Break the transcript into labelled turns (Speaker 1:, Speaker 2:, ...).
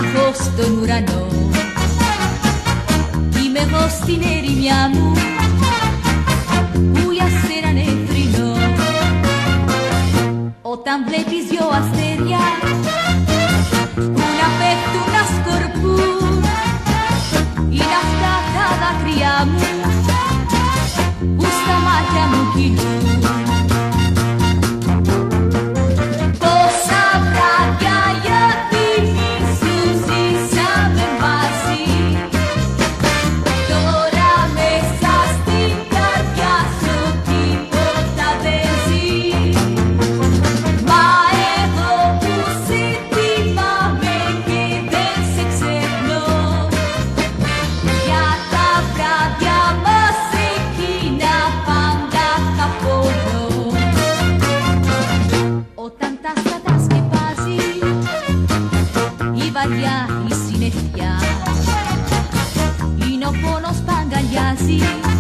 Speaker 1: έχω στον ουρανό. Είμαι εγώ στην ερημιά μου που για σένα νεφρινώ. Όταν βλέπεις δυο αστέρια που να πέφτουν να σκορπούν, είναι αυτά τα δάκρυά μου που στα μάτια μου κυλούν. Πόσα βράδια για τιμή σου ζήσαμε μαζί, τώρα μέσα στην καρδιά σου τίποτα δεν ζει. Μα εγώ που σε θυμάμαι και δεν σε ξεχνώ, για τα βράδια μας εκείνα πάντα θα πονώ. Όταν τα άστρα σκεπάζει η βαριά η συννεφιά, είναι ο πόνος που αγκαλιάζει